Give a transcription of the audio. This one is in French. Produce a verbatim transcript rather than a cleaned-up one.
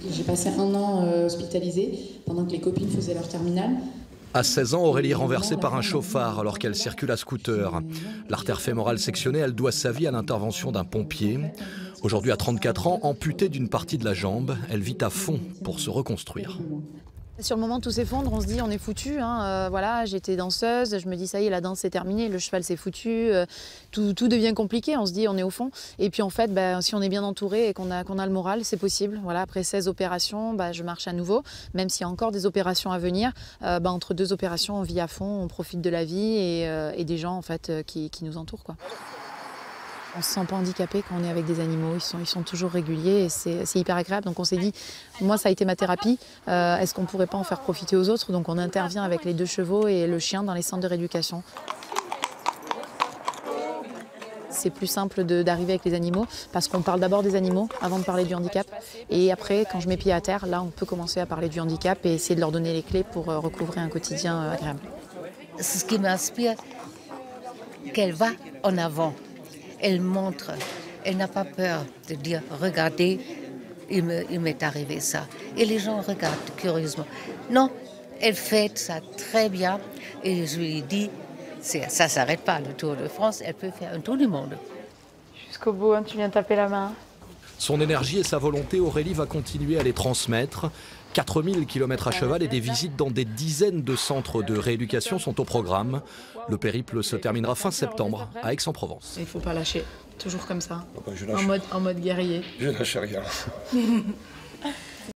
J'ai passé un an euh, hospitalisée pendant que les copines faisaient leur terminale. À seize ans, Aurélie est renversée par un chauffard alors qu'elle circule à scooter. L'artère fémorale sectionnée, elle doit sa vie à l'intervention d'un pompier. Aujourd'hui, à trente-quatre ans, amputée d'une partie de la jambe, elle vit à fond pour se reconstruire. Sur le moment, tout s'effondre, on se dit on est foutu. Hein, euh, voilà, j'étais danseuse, je me dis ça y est, la danse c'est terminé, le cheval c'est foutu, euh, tout, tout devient compliqué, on se dit on est au fond. Et puis en fait, bah, si on est bien entouré et qu'on a, qu'on a le moral, c'est possible. Voilà, après seize opérations, bah, je marche à nouveau, même s'il y a encore des opérations à venir. Euh, bah, entre deux opérations, on vit à fond, on profite de la vie et, euh, et des gens en fait, euh, qui, qui nous entourent, quoi. On ne se sent pas handicapé quand on est avec des animaux, ils sont, ils sont toujours réguliers et c'est hyper agréable. Donc on s'est dit, moi ça a été ma thérapie, euh, est-ce qu'on ne pourrait pas en faire profiter aux autres? Donc on intervient avec les deux chevaux et le chien dans les centres de rééducation. C'est plus simple d'arriver avec les animaux parce qu'on parle d'abord des animaux avant de parler du handicap. Et après, quand je mets pied à terre, là on peut commencer à parler du handicap et essayer de leur donner les clés pour euh, recouvrer un quotidien euh, agréable. C'est ce qui m'inspire, qu'elle va en avant. Elle montre, elle n'a pas peur de dire « regardez, il m'est arrivé ça ». Et les gens regardent curieusement. Non, elle fait ça très bien et je lui dis, ça ne s'arrête pas le Tour de France, elle peut faire un tour du monde. Jusqu'au bout, hein, tu viens taper la main. Son énergie et sa volonté, Aurélie va continuer à les transmettre. quatre mille kilomètres à cheval et des visites dans des dizaines de centres de rééducation sont au programme. Le périple se terminera fin septembre à Aix-en-Provence. Il ne faut pas lâcher, toujours comme ça, Oh ben je lâche. en, mode, en mode guerrier. Je lâche rien.